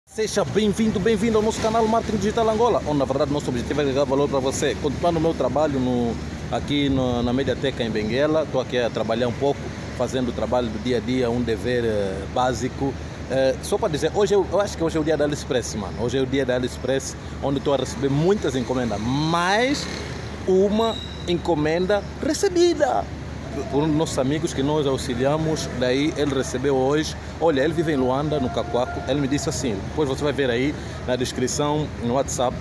Seja bem-vindo, bem-vindo ao nosso canal Marketing Digital Angola, onde na verdade nosso objetivo é agregar valor para você. Continuando o meu trabalho aqui na Mediateca em Benguela, estou aqui a trabalhar um pouco, fazendo o trabalho do dia a dia, um dever básico. Só para dizer, eu acho que hoje é o dia da AliExpress, mano. Hoje é o dia da AliExpress, onde estou a receber muitas encomendas, mais uma encomenda recebida por um dos nossos amigos que nós auxiliamos. Daí ele recebeu hoje, olha, ele vive em Luanda, no Cacoaco. Ele me disse assim, depois você vai ver aí na descrição, no WhatsApp.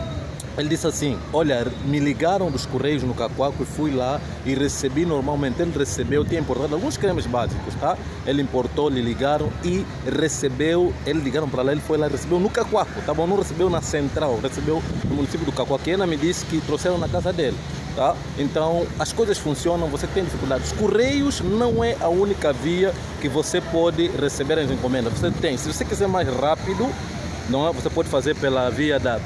Ele disse assim, olha, me ligaram dos Correios no Cacoaco e fui lá e recebi normalmente. Ele recebeu, tinha importado alguns cremes básicos, tá? Ele importou, lhe ligaram e recebeu, eles ligaram para lá, ele foi lá e recebeu no Cacoaco, tá bom? Não recebeu na central, recebeu no município do Cacoaco. E ela me disse que trouxeram na casa dele. Tá? Então as coisas funcionam, você tem dificuldades. Correios não é a única via que você pode receber as encomendas. Você tem, se você quiser mais rápido, não é? Você pode fazer pela via da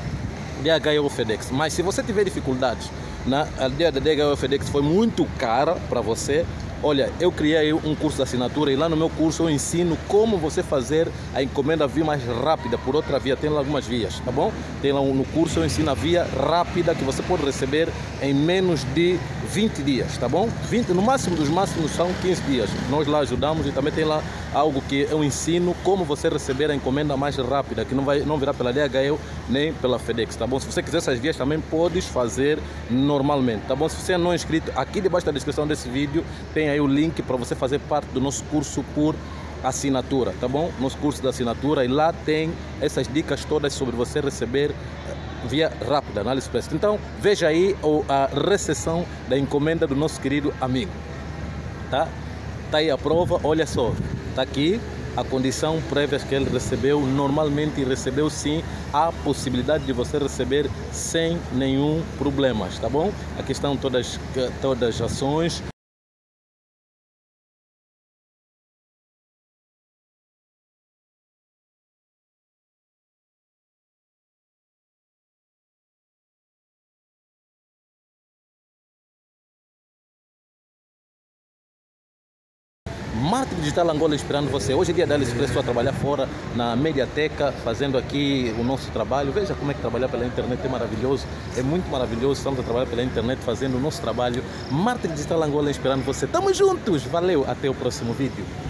DHL ou FedEx. Mas se você tiver dificuldades, a via da DHL ou FedEx foi muito cara para você, olha, eu criei um curso de assinatura e lá no meu curso eu ensino como você fazer a encomenda vir mais rápida por outra via. Tem lá algumas vias, tá bom? Tem lá no curso eu ensino a via rápida que você pode receber em menos de 20 dias, tá bom? 20, no máximo dos máximos são 15 dias. Nós lá ajudamos e também tem lá algo que eu ensino como você receber a encomenda mais rápida, que não virá pela DHL nem pela FedEx, tá bom? Se você quiser essas vias também podes fazer normalmente, tá bom? Se você não é inscrito, aqui debaixo da descrição desse vídeo tem aí o link para você fazer parte do nosso curso por assinatura, tá bom? Nosso curso de assinatura, e lá tem essas dicas todas sobre você receber via rápida na AliExpress. Então veja aí a recepção da encomenda do nosso querido amigo, tá? Tá aí a prova, olha só, tá aqui a condição prévia que ele recebeu. Normalmente recebeu sim, a possibilidade de você receber sem nenhum problema, tá bom? Aqui estão todas as ações. Marketing Digital Angola esperando você. Hoje é dia da AliExpress, estou a trabalhar fora na Mediateca, fazendo aqui o nosso trabalho. Veja como é que trabalhar pela internet é maravilhoso, é muito maravilhoso. Estamos a trabalhar pela internet, fazendo o nosso trabalho. Marketing Digital Angola esperando você. Tamo juntos, valeu, até o próximo vídeo.